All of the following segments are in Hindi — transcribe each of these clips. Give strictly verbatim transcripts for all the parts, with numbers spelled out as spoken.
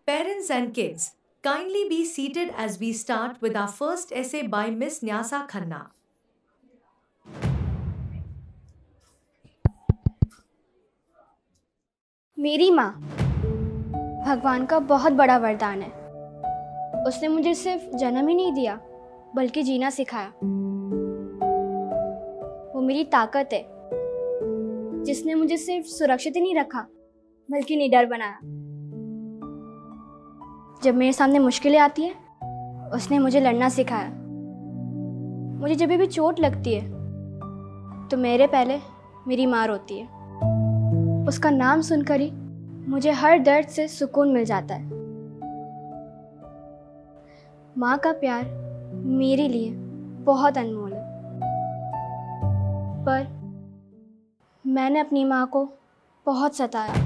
Parents and kids, kindly be seated as we start with our first essay by Miss Nyasa Khanna. मेरी माँ भगवान का बहुत बड़ा वरदान है। उसने मुझे सिर्फ जन्म ही नहीं दिया बल्कि जीना सिखाया। वो मेरी ताकत है जिसने मुझे सिर्फ सुरक्षित ही नहीं रखा बल्कि निडर बनाया। जब मेरे सामने मुश्किलें आती हैं उसने मुझे लड़ना सिखाया। मुझे जब भी चोट लगती है तो मेरे पहले मेरी माँ रोती है। उसका नाम सुनकर ही मुझे हर दर्द से सुकून मिल जाता है। माँ का प्यार मेरे लिए बहुत अनमोल है, पर मैंने अपनी माँ को बहुत सताया।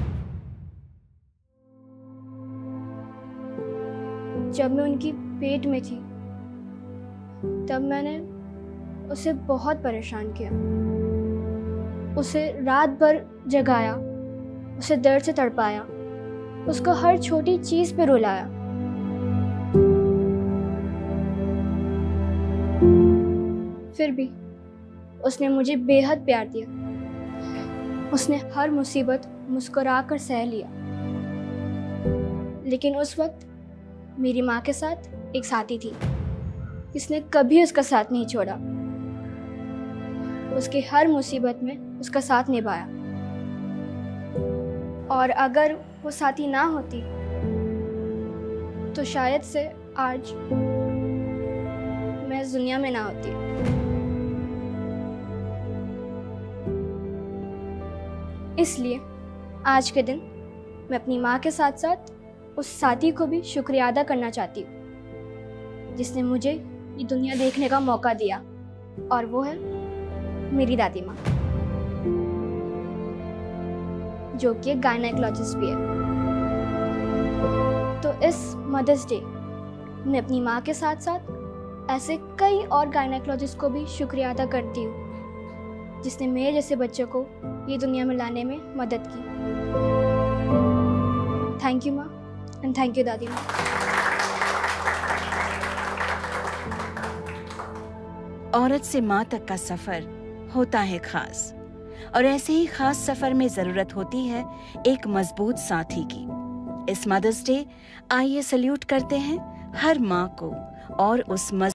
जब मैं उनकी पेट में थी तब मैंने उसे बहुत परेशान किया, उसे रात भर जगाया, उसे दर्द से तड़पाया, उसको हर छोटी चीज पे रुलाया। फिर भी उसने मुझे बेहद प्यार दिया। उसने हर मुसीबत मुस्कुरा कर सह लिया। लेकिन उस वक्त मेरी माँ के साथ एक साथी थी जिसने कभी उसका साथ नहीं छोड़ा। उसकी हर मुसीबत में उसका साथ निभाया। और अगर वो साथी ना होती तो शायद से आज मैं इस दुनिया में ना होती। इसलिए आज के दिन मैं अपनी माँ के साथ साथ उस साथी को भी शुक्रिया अदा करना चाहती हूँ जिसने मुझे ये दुनिया देखने का मौका दिया, और वो है मेरी दादी माँ, जो कि एक गायनेकोलॉजिस्ट भी है। तो इस मदर्स डे मैं अपनी माँ के साथ साथ ऐसे कई और गायनेकोलॉजिस्ट को भी शुक्रिया अदा करती हूँ जिसने मेरे जैसे बच्चों को ये दुनिया में लाने में मदद की। थैंक यू माँ, एंड थैंक यू दादी माँ। औरत से माँ तक का सफर होता है खास, और ऐसे ही खास सफर में जरूरत होती है एक मजबूत साथी की। इस मदर्स डे आइए सल्यूट करते हैं हर माँ को और उस